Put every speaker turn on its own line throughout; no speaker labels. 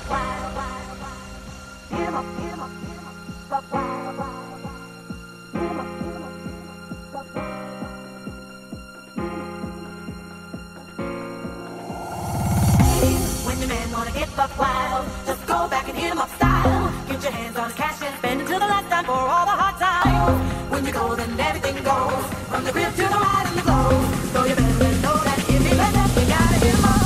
When your man wanna get buck wild, just go back and hit him up style. Get your hands on his cash and spend until the last time for all the hard times. When you go, then everything goes, from the grip to the ride and the glow. So you better know that if he let up, you gotta hit him up.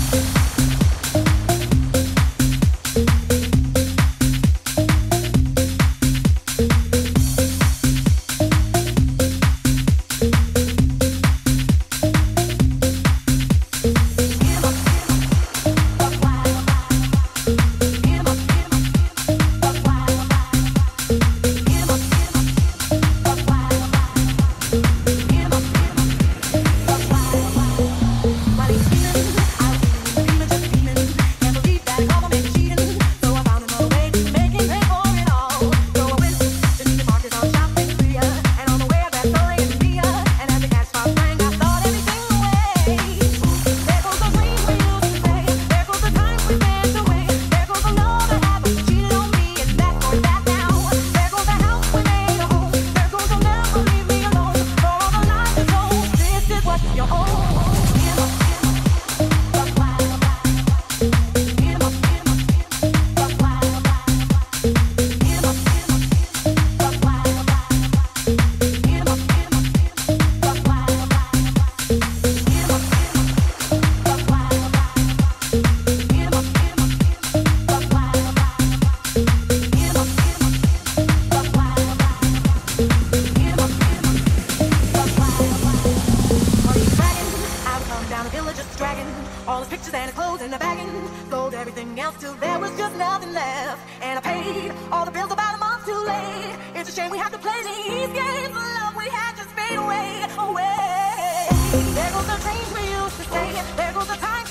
All his pictures and his clothes in the bagging. Sold everything else till there was just nothing left. And I paid all the bills about a month too late. It's a shame we have to play these games. The love we had just fade away, away. There goes the trains we used to stay. There goes the time